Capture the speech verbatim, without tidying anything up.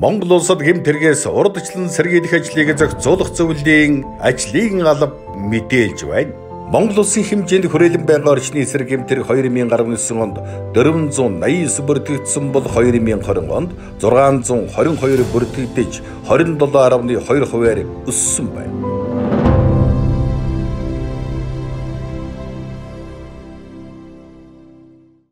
Монгол улсад гэмт хэрэгээс урдчлан сэргийлэх ажлыг зохицуулах зөвлөлийн ажлын алба мэдээлж байна. Монгол улсын хэмжээнд хүрээлэн байгаа орчны эсрэг гэмт хэрэг хоёр мянган арван девять онд дөрвөн зуун наян девять бүртгэгдсэн бол хоёр мянган двадцать онд зургаан зуун двадцать хоёр бүртгэгдэж двадцать семь гаруй two хувиар өссөн байна.